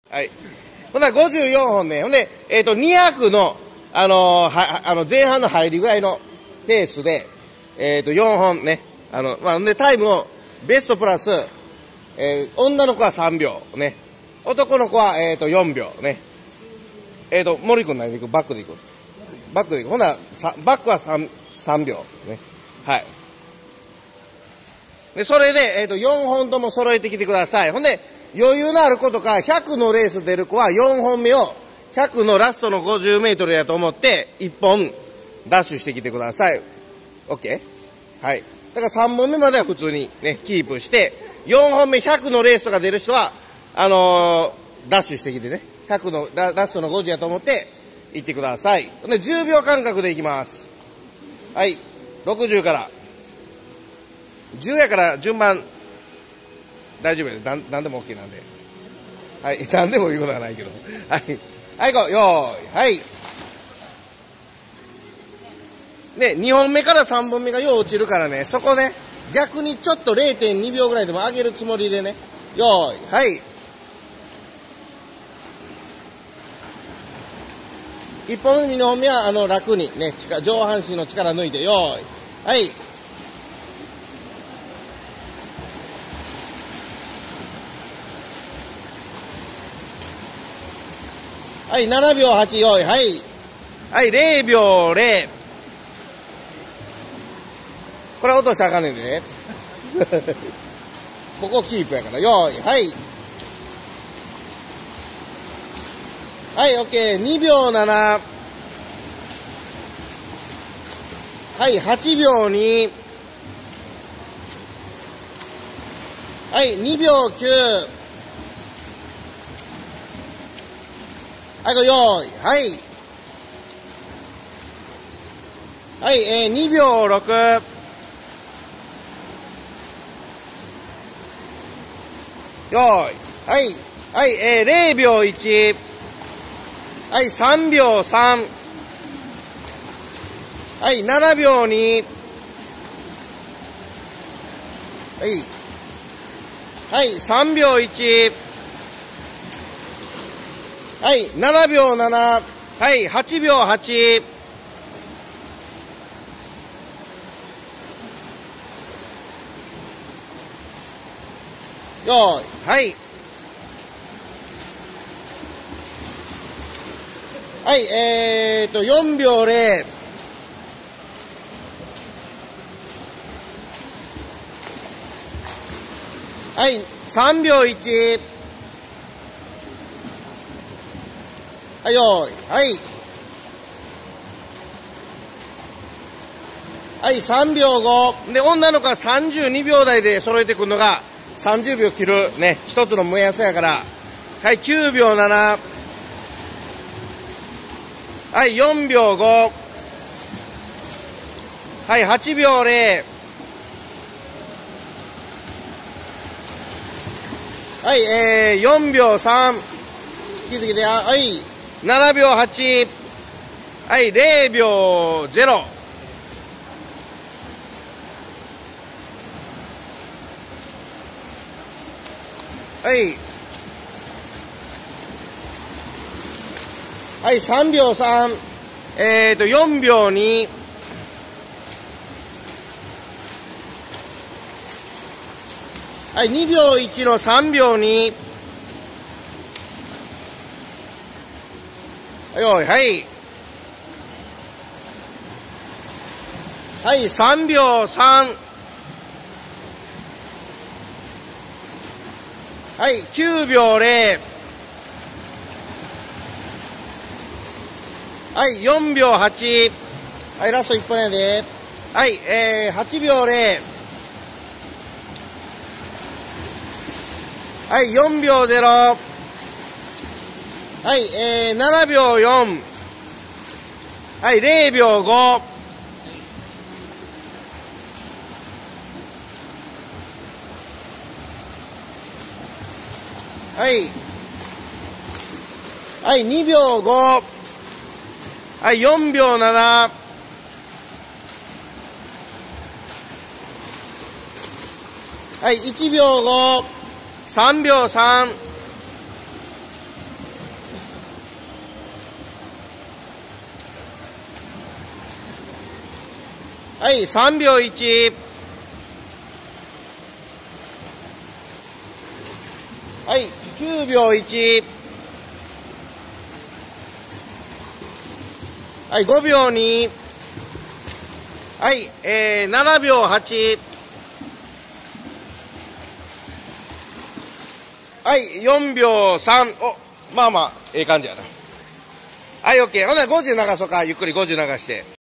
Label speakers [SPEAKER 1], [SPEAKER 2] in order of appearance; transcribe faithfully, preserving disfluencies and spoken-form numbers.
[SPEAKER 1] はい。ほんならごじゅうよんほんね。ほんで、えっ、ー、と、にひゃくの、あのー、は、あの、前半の入りぐらいのペースで、えっ、ー、と、よんほんね。あの、まあ、で、タイムを、ベストプラス、えー、女の子はさんびょう、ね。男の子は、えっ、ー、と、よんびょう、ね。えっ、ー、と、森君何で行く？バックで行く。バックで行く。ほんなら、バックは3、さんびょう、ね。はい。で、それで、えっ、ー、と、よんほんとも揃えてきてください。ほんで、余裕のある子とか、ひゃくのレース出る子はよんほんめを、ひゃくのラストのごじゅうメートルやと思って、いっぽんダッシュしてきてください。OK？ はい。だからさんぼんめまでは普通にね、キープして、よんほんめひゃくのレースとか出る人は、あのー、ダッシュしてきてね、ひゃくの ラ, ラストのごじゅうやと思って、行ってください。で、じゅうびょう間隔でいきます。はい。ろくじゅうから。じゅうやから順番、大丈夫です。なんでも OK なんで。はい。なんでも言うことはないけど。はい。はい、行こう。よーい。はい。で、にほんめからさんぼんめがよう落ちるからね、そこね、逆にちょっと れいてんにびょうぐらいでも上げるつもりでね。よーい。はい。いっぽんめ、にほんめは、あの、楽にね、上半身の力抜いて、よーい。はい。はい、ななびょうはち、用意、はい。はい、れいびょうぜろ。これ落としたらあかんねんでね。ここキープやから、用意、はい。はい、オッケー、にびょうなな。はい、はちびょうに。はい、にびょうきゅう。はい、ご用意。はい。はい、えー、にびょうろく。用意。はい。はい、えー、れいびょういち。はい、さんびょうさん。はい、ななびょうに。はい。はい、さんびょういち。はい、ななびょうなな。はい、はちびょうはち。よーい、はい。はい、えーと、よんびょうぜろ。はい、さんびょういち。はい、よーい、はい。はい、さんびょうご。で、女の子はさんじゅうにびょうだいで揃えてくるのが、さんじゅうびょう切るね、一つの目安やから。はい、きゅうびょうなな。はい、よんびょうご。はい、はちびょうぜろ。はい、えー、よんびょうさん。気づけて、はい、ななびょうはち。はい、れいびょうぜろ。はい。はい、さんびょうさん。えーと、よんびょうに。はい、にびょういちのさんびょうに。はい、はい。はい、さんびょうさん。はい、きゅうびょうぜろ。はい、よんびょうはち。はい、ラストいっぽんやで。はい、えー、はちびょうぜろ。はい、よんびょうぜろ。はい、えー、ななびょうよん。はい、れいびょうご。はい。はい、にびょうご。はい、よんびょうなな。はい、いちびょうご。さんびょうさん。 はい、さんびょういち。はい、きゅうびょういち。はい、ごびょうに。はい、えー、ななびょうはち。はい、よんびょうさん。お、まあまあ、ええ感じやな。はい、オッケー。ほんならごじゅう流そうか。ゆっくりごじゅう流して。